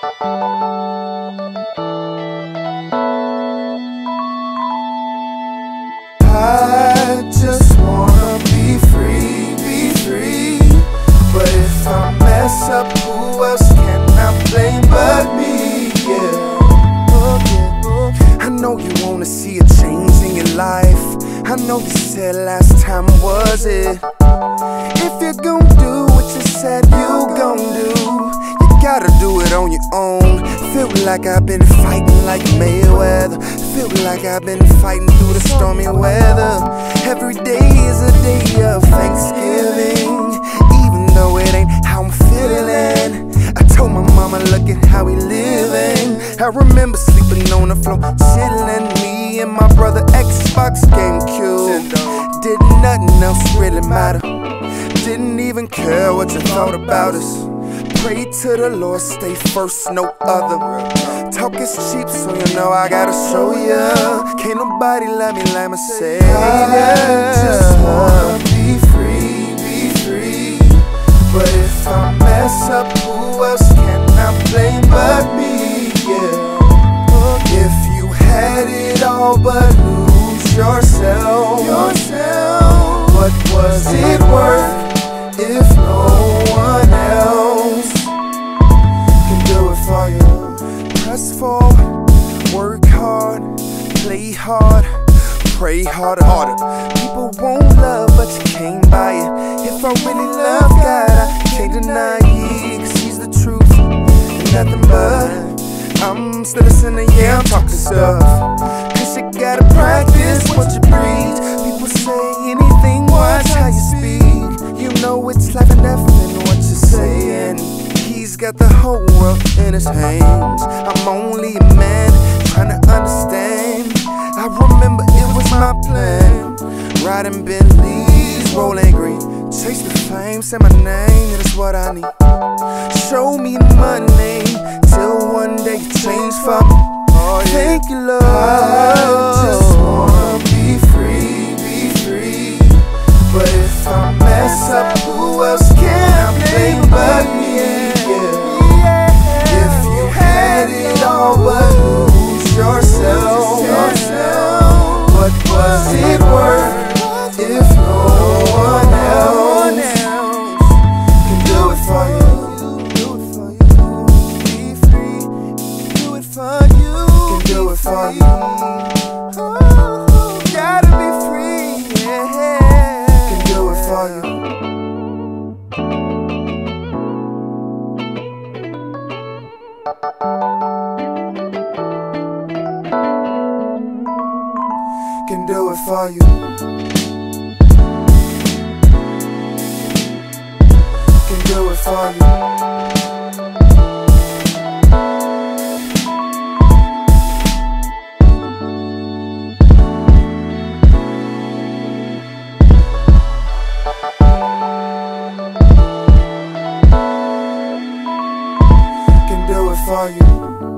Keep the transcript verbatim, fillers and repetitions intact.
I just wanna be free, be free. But if I mess up, who else can I blame but me? Yeah. Oh, yeah. Oh. I know you wanna see a change in your life. I know you said last time, was it? If you're gon' do what you said you gon' do, you gotta do it on your own. Feel like I've been fighting like Mayweather. Feel like I've been fighting through the stormy weather. Every day is a day of Thanksgiving, even though it ain't how I'm feeling. I told my mama, look at how we living. I remember sleeping on the floor, chilling. Me and my brother, Xbox, GameCube. Did nothing else really matter. Didn't even care what you thought about us. Pray to the Lord, stay first, no other. Talk is cheap, so you know I gotta show ya. Can't nobody love me like my Savior. I just wanna be free, be free. But if I mess up, who else can I blame but me? Yeah. If you had it all but lose yourself, yourself, what was it worth if no one else can do it for you? Press forward, work hard, play hard, pray harder, harder. People won't love, but you can't buy it. If I really love God, I can't deny it, cause He's the truth and nothing but. I'm still a sinner, yeah, I'm talking stuff. Cause you gotta practice what you preach. People say anything, watch how you speak. You know it's life and death in what you're saying. He's got the whole world in His hands. I'm only a man trying to understand. I remember it was my plan. Riding Bentleys, rolling green, chase the fame, say my name, it is what I need. Show me money till one day you change for me. Oh, yeah. Thank you, Lord. I just wanna be free, be free. But if I mess up, who else can I blame but me? Yeah. If you had it all but lose yourself, yourself, what was it worth if no one else can do it for you? Do it for you. Be free. Do it for you. Can do it for you. Oh, gotta be free. Yeah. Can do it for you. Can do it for you. Can do it for you. Can do it for you.